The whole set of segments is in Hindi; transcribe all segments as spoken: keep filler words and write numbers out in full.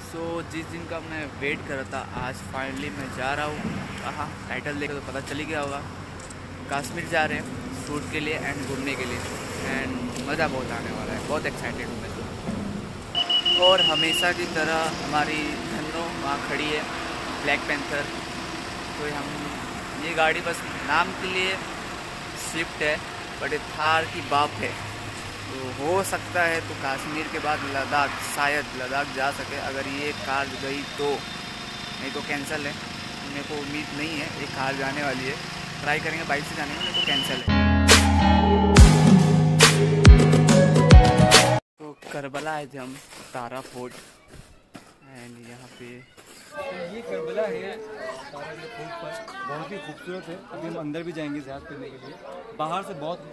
सो so, जिस दिन का मैं वेट कर रहा था आज फाइनली मैं जा रहा हूँ। कहाँ टाइटल देखकर तो पता चल ही गया होगा। कश्मीर जा रहे हैं शूट के लिए एंड घूमने के लिए एंड मज़ा बहुत आने वाला है। बहुत एक्साइटेड हूँ मैं तो। और हमेशा की तरह हमारी धन्नो वहाँ खड़ी है, ब्लैक पैंथर। तो हम ये गाड़ी बस नाम के लिए स्विफ्ट है बट ये थार की बाप है। तो हो सकता है तो कश्मीर के बाद लद्दाख, शायद लद्दाख जा सके अगर ये कार गई तो, नहीं तो कैंसिल है। मेरे को उम्मीद नहीं है ये कार जाने वाली है। ट्राई करेंगे बाइक से जाने में, मेरे को कैंसिल है। तो करबला आए थे हम, तारा फोर्ट एंड यहाँ पे ये करबला है तारा के फोर्ट पर, बहुत ही खूबसूरत है। अभी हम अंदर भी जाएंगे ज़्यादा करने के लिए। बाहर से बहुत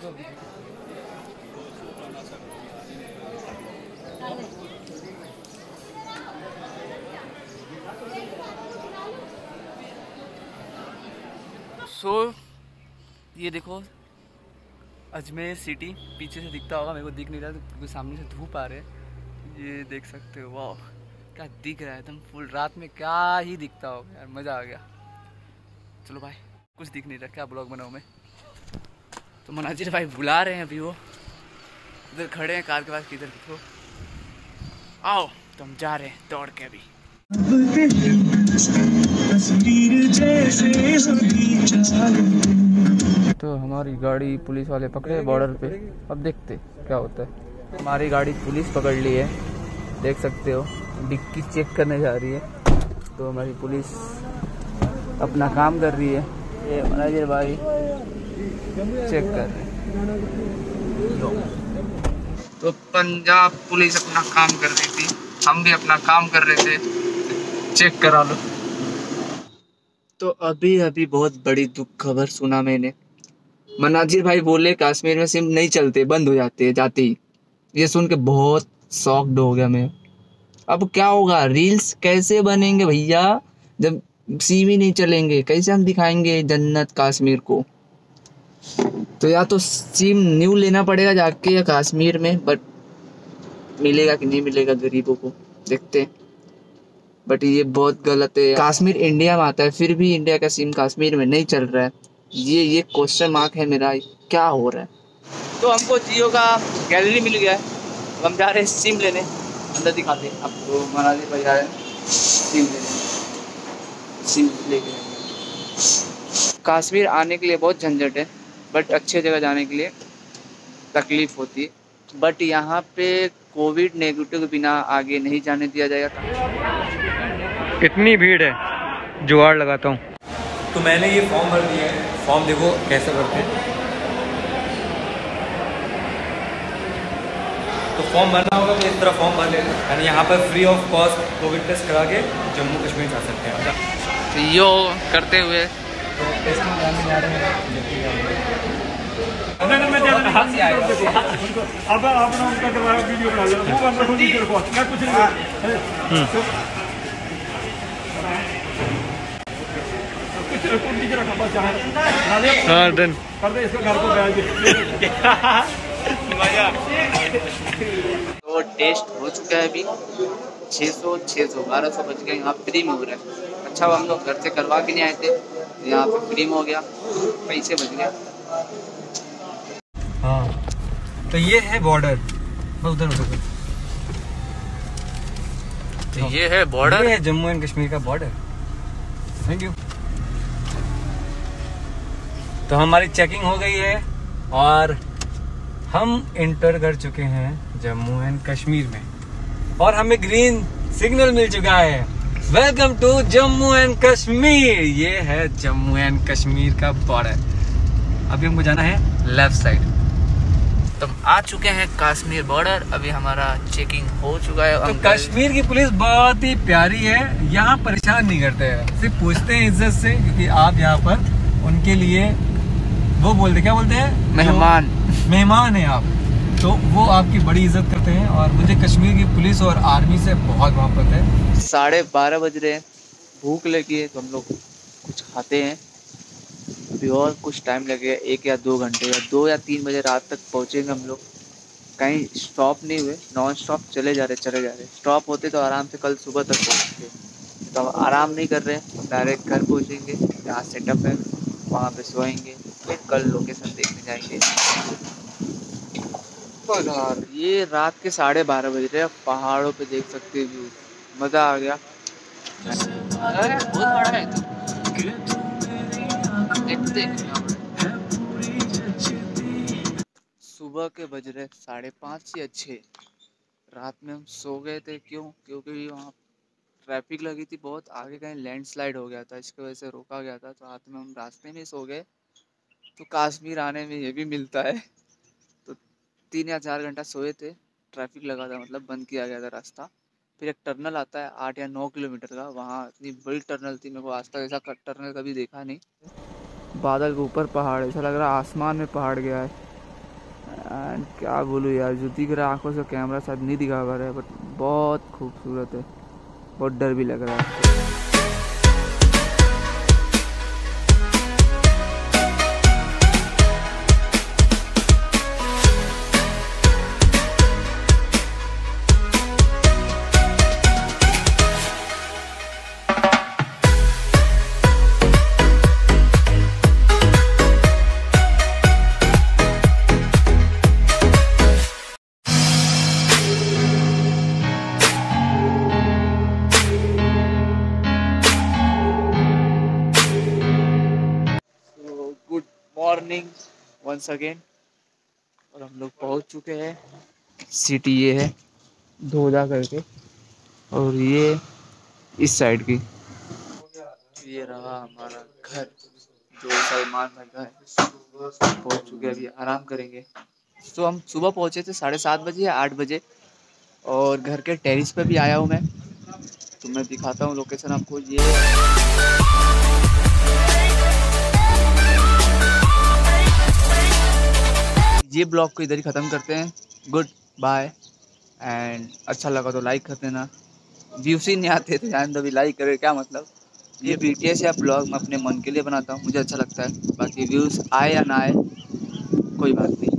सो so, ये देखो अजमेर सिटी पीछे से दिखता होगा, मेरे को दिख नहीं रहा क्योंकि सामने से धूप आ रहे है। ये देख सकते हो, वाह क्या दिख रहा है एकदम फुल। रात में क्या ही दिखता होगा यार, मज़ा आ गया। चलो भाई, कुछ दिख नहीं रहा, क्या ब्लॉग बनाऊँ मैं। तो मनाजिर भाई बुला रहे हैं, अभी वो उधर खड़े हैं कार के पास। किधर देखो, आओ तो हम जा रहे हैं दौड़ के अभी। तो हमारी गाड़ी पुलिस वाले पकड़े बॉर्डर पे, अब देखते क्या होता है। हमारी गाड़ी पुलिस पकड़ ली है, देख सकते हो। डिक्की चेक करने जा रही है, तो हमारी पुलिस अपना काम कर रही है। ये मनाजिर भाई चेक कर रहे हैं। तो पंजाब पुलिस अपना काम कर रही थी, हम भी अपना काम कर रहे थे। चेक करा लो। तो अभी अभी बहुत बड़ी दुख खबर सुना मैंने। मनाजिर भाई बोले कश्मीर में सिम नहीं चलते, बंद हो जाते हैं जाते ही। ये सुन के बहुत शॉक्ड हो गया मैं। अब क्या होगा, रील्स कैसे बनेंगे भैया जब सिम ही नहीं चलेंगे? कैसे हम दिखाएंगे जन्नत कश्मीर को? तो या तो सिम न्यू लेना पड़ेगा जाके या कश्मीर में, बट मिलेगा कि नहीं मिलेगा गरीबों को देखते हैं। बट ये बहुत गलत है। कश्मीर इंडिया में आता है फिर भी इंडिया का सिम कश्मीर में नहीं चल रहा है। ये ये क्वेश्चन मार्क है मेरा, क्या हो रहा है। तो हमको जियो का गैलरी मिल गया है, तो हम जा रहे हैं सिम लेने। अंदर दिखाते हैं आपको। मनाजिर भाई आए सिम लेने, सिम लेके। कश्मीर आने के लिए बहुत झंझट है, बट अच्छे जगह जाने के लिए तकलीफ होती है। बट यहाँ पे कोविड नेगेटिव के बिना आगे नहीं जाने दिया जाएगा। इतनी भीड़ है, जुगाड़ लगाता हूँ। तो मैंने ये फॉर्म भर दिया है। फॉर्म देखो कैसे भरते हैं। तो फॉर्म भरना होगा तो इस तरह फॉर्म भर लेना, यानी यहाँ पर free of cost covid test करा के जम्मू कश्मीर जा सकते हैं। तो यो करते हुए तो टेस्ट में जाने जा रहे हैं। अब आपने उनका करवाया वीडियो बना लिया, वो बंदा को वीडियो को क्या कुछ नहीं। हाँ डन कर दे इसको, घर को भेज दे। तो टेस्ट हो चुका है अभी। छः सौ छः सौ बारह सौ बच गया, यहाँ फ्री में हो रहा है। अच्छा वो हम लोग घर से करवा के नहीं आए थे, यहाँ पे फ्री में हो गया, पैसे बच गया। हाँ तो ये है बॉर्डर, उधर उधर तो ये है बॉर्डर, ये है जम्मू एंड कश्मीर का बॉर्डर। Thank you. तो हमारी चेकिंग हो गई है और हम इंटर कर चुके हैं जम्मू एंड कश्मीर में, और हमें ग्रीन सिग्नल मिल चुका है। Welcome to Jammu and Kashmir. ये है जम्मू एंड कश्मीर का बॉर्डर। अभी हमको जाना है लेफ्ट साइड। तो हम आ चुके हैं कश्मीर बॉर्डर। अभी हमारा चेकिंग हो चुका है। तो कश्मीर की पुलिस बहुत ही प्यारी है, यहाँ परेशान नहीं करते हैं, सिर्फ पूछते हैं इज्जत से, क्योंकि आप यहाँ पर उनके लिए वो बोलते क्या बोलते हैं, मेहमान मेहमान है आप, तो वो आपकी बड़ी इज्जत करते हैं। और मुझे कश्मीर की पुलिस और आर्मी से बहुत मोहब्बत है। साढ़े बारह बज रहे हैं, भूख लगी है तो हम लोग कुछ खाते हैं। अभी और कुछ टाइम लगेगा, एक या दो घंटे या दो या तीन बजे रात तक पहुँचेंगे हम लोग। कहीं स्टॉप नहीं हुए, नॉन स्टॉप चले जा रहे चले जा रहे। स्टॉप होते तो आराम से कल सुबह तक पहुँचते, तो अब आराम नहीं कर रहे हैं, डायरेक्ट घर पहुँचेंगे। जहाँ सेटअप है वहाँ पे सोएंगे, फिर कल लोकेशन देखने जाएंगे। तो यार ये रात के साढ़े बारह बज रहे हैं, पहाड़ों पे देख सकते हो व्यू, मज़ा आ गया। अरे बहुत बड़ा है तो देखते हैं। सुबह के बज रहे साढ़े पाँच या छः। रात में हम सो गए थे, क्यों? क्योंकि वहाँ ट्रैफिक लगी थी बहुत, आगे कहीं लैंडस्लाइड हो गया था, इसकी वजह से रोका गया था, तो रात में हम रास्ते में सो गए। तो कश्मीर आने में ये भी मिलता है। तो तीन या चार घंटा सोए थे, ट्रैफिक लगा था, मतलब बंद किया गया था रास्ता। फिर एक टर्नल आता है आठ या नौ किलोमीटर का, वहाँ इतनी बड़ी टर्नल थी, मेरे को आज तक ऐसा टर्नल कभी देखा नहीं। बादल के ऊपर पहाड़, ऐसा लग रहा है आसमान में पहाड़ गया है। एंड क्या बोलूँ यार, जो दिख रहा है आंखों से कैमरा शायद नहीं दिखा पा रहा है, बट बहुत खूबसूरत है, बहुत डर भी लग रहा है। गुड मॉर्निंग वंस अगेन, और हम लोग पहुंच चुके हैं। सिटी ये है धोधा करके, और ये इस साइड की ये रहा हमारा घर, जो सलमान भाई का है। पहुंच चुके हैं, अभी आराम करेंगे। तो हम सुबह पहुंचे थे साढ़े सात बजे या आठ बजे, और घर के टेरिस पे भी आया हूँ मैं, तो मैं दिखाता हूँ लोकेशन आपको। ये ये ब्लॉग को इधर ही ख़त्म करते हैं। गुड बाय, एंड अच्छा लगा तो लाइक कर देना। व्यूज ही नहीं आते थे जान, अभी लाइक करे क्या मतलब। ये बीटीएस या ब्लॉग मैं अपने मन के लिए बनाता हूँ, मुझे अच्छा लगता है, बाकी व्यूज़ आए या ना आए कोई बात नहीं।